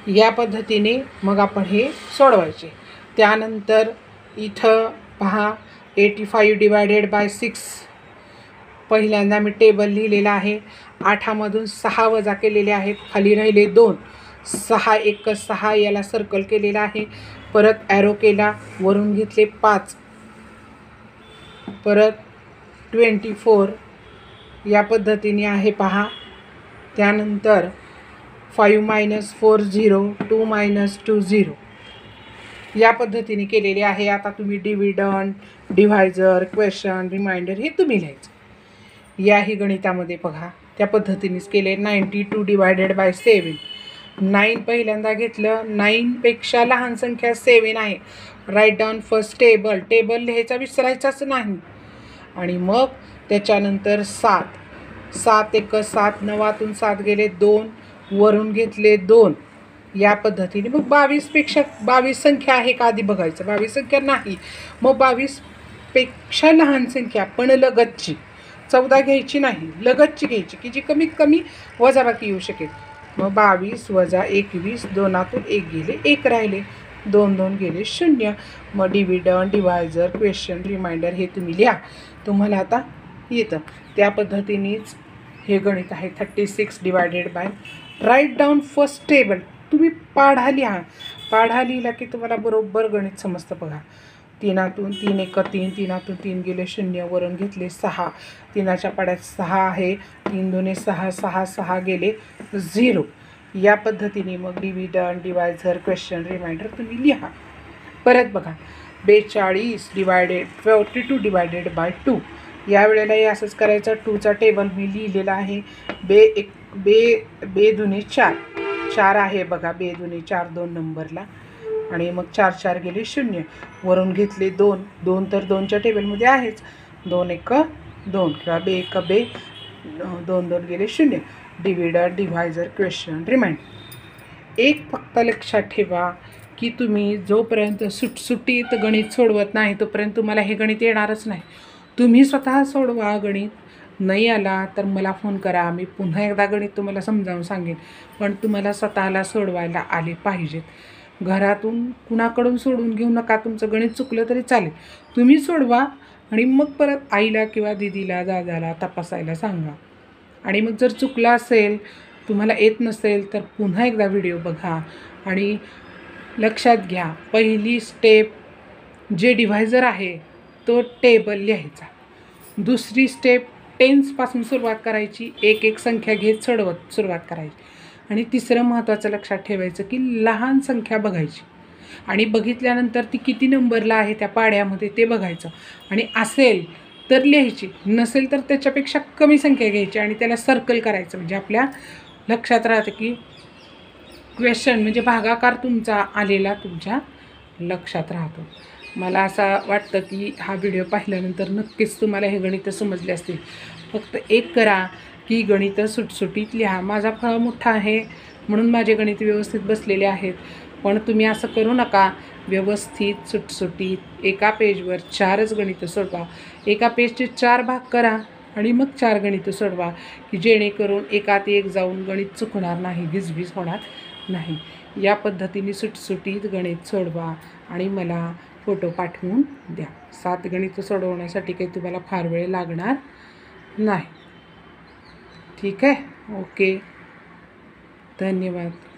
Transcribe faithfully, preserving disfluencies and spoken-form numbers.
या पद्धतीने मग आपण हे सोडवायचे. त्यानंतर इथं पहा eighty five divided by six पहिल्यांदा मी टेबल लिहिलेला आहे. आठामधून सहा वजा केलेले आहेत, खाली राहिले दोन. सहा एक सहा याला सर्कल केलेला आहे. परत ॲरो केला, वरून घेतले पाच. परत ट्वेंटी फोर या पद्धतीने आहे पहा. त्यानंतर five minus four zero, two minus two zero या पद्धतीने केलेले आहे. आता तुम्ही डिव्हिडंड, डिव्हायजर, क्वेश्चन, रिमाइंडर हे तुम्ही लिहायचं. याही गणितामध्ये बघा त्या पद्धतीनेच केले. Ninety two divided by seven. Nine पहिल्यांदा घेतलं. नाईनपेक्षा लहान संख्या सेवन आहे. Right down first table. Table लिहायचा विसरायचाच नाही. आणि मग त्याच्यानंतर सात. सात एक सात, नवातून सात गेले दोन, वरून घेतले दोन. या पद्धतीने मग बावीसपेक्षा बावीस संख्या आहे का आधी बघायचं. बावीस संख्या नाही, मग बावीसपेक्षा लहान संख्या पण लगतची. चौदा घ्यायची नाही, लगतची घ्यायची की जी कमीत कमी वजाबाकी येऊ शकेल. मग बावीस वजा एकवीस, दोनातून एक गेले, एक राहिले, दोन दोन गेले शून्य. मग डिव्हिडंड, डिव्हायजर, क्वेश्चन, रिमाइंडर हे तुम्ही लिहा, तुम्हाला आता येतं. त्या पद्धतीनेच हे गणित आहे. Thirty six divided by. Right down first table. तुम्ही पाढा लिहा. पाढा लिहिला की तुम्हाला बरोबर गणित समजतं बघा. तीनातून तीन एक तीन, तीनातून तीन गेले शून्य, वरून घेतले सहा. तीनाच्या पाड्यात सहा आहे, तीन दोने सहा, सहा सहा गेले झिरो. या पद्धतीने मग डिव्हिडंड, डिव्हायझर, क्वेश्चन, रिमाइंडर तुम्ही लिहा. परत बघा बेचाळीस divided forty two divided by two. यावेळेलाही असंच करायचं. टूचा टेबल मी लिहिलेला आहे. बे एक बे बे दुने चार, चार आहे बघा. बे दुने चार दोन नंबरला. आणि मग चार चार गेले शून्य, वरून घेतले दोन. दोन तर दोनच्या टेबलमध्ये आहेच. दोन एक दोन किंवा बे एक बे, दोन दोन गेले शून्य. Dividend, divisor, question, remainder. एक फक्त लक्षात ठेवा की तुम्ही जोपर्यंत सुटसुटीत गणित सोडवत नाही तोपर्यंत तुम्हाला हे गणित येणारच नाही. तुम्ही स्वतः सोडवा. गणित नाही आला तर मला फोन करा, मी पुन्हा एकदा गणित तुम्हाला समजावून सांगेन. पण तुम्हाला स्वतःला सोडवायला आले पाहिजेत. घरातून कुणाकडून सोडून घेऊ नका. तुमचं गणित चुकलं तरी चालेल, तुम्ही सोडवा आणि मग परत आईला किंवा दिदीला, दादाला तपासायला सांगा. आणि मग जर चुकलं असेल, तुम्हाला येत नसेल तर पुन्हा एकदा व्हिडिओ बघा. आणि लक्षात घ्या, पहिली स्टेप जे डिव्हायझर आहे तो टेबल लिहायचा. दुसरी स्टेप टेन्सपासून सुरुवात करायची, एक एक संख्या घेत सोडवत सुरुवात करायची. आणि तिसरं महत्त्वाचं लक्षात ठेवायचं की लहान संख्या बघायची आणि बघितल्यानंतर ती किती नंबरला आहे त्या पाड्यामध्ये ते बघायचं. आणि असेल तर लिहायची, नसेल तर त्याच्यापेक्षा कमी संख्या घ्यायची आणि त्याला सर्कल करायचं. म्हणजे आपल्या लक्षात राहतं की क्वेश्चन म्हणजे भागाकार तुमचा आलेला तुमच्या लक्षात राहतो. मला असं वाटतं की हा व्हिडिओ पाहिल्यानंतर नक्कीच तुम्हाला हे गणितं समजले असतील. फक्त एक करा की गणितं सुटसुटीत लिहा. माझा फळ मोठा आहे म्हणून माझे गणित व्यवस्थित बसलेले आहेत. पण तुम्ही असं करू नका. व्यवस्थित सुटसुटीत एका पेजवर चारच गणितं सोडवा. एका पेजचे चार भाग करा आणि मग चार गणितं सोडवा की जेणेकरून एकात एक जाऊन गणित चुकणार नाही, गिजबीज होणार नाही. या पद्धतीने सुटसुटीत गणित सोडवा आणि मला फोटो पाठवून द्या. सात गणितं सोडवण्यासाठी काही तुम्हाला फार वेळ लागणार नाही. ठीक आहे. ओके, धन्यवाद.